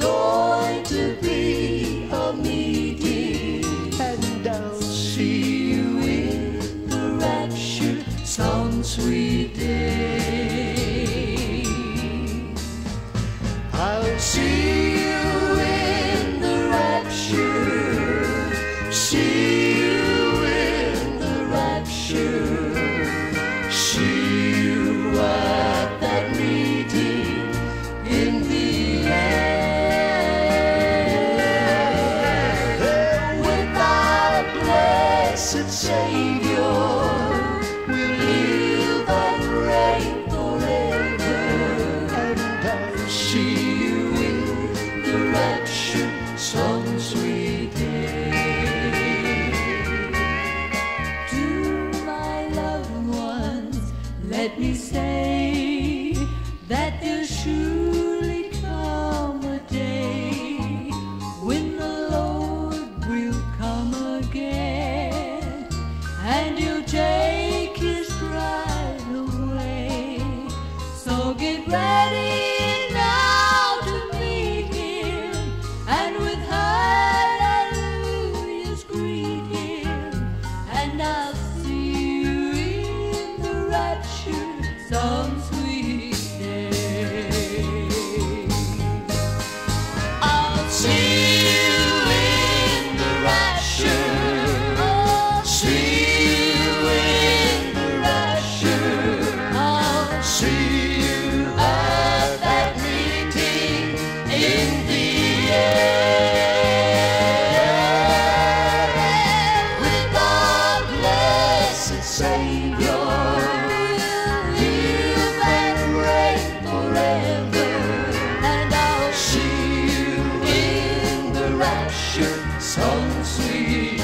going to be a meeting, and I'll see you in the rapture some sweet day. I'll see you in the rapture, see you in the rapture, see you at that meeting in the air. With our blessed Savior, we'll live and reign forever, and I'll see you in the rapture some sweet day. To my loved ones, let me say that there'll surely come a day when the Lord will come again, and He'll take His bride away. So get ready now to meet Him, and with hallelujahs greet Him, and I'll see you in the rapture some sweet day. I'll see you in the rapture, see you in the rapture, I'll see you at that meeting in the air. With our blessed Savior, live and reign forever, and I'll see you in the rapture some sweet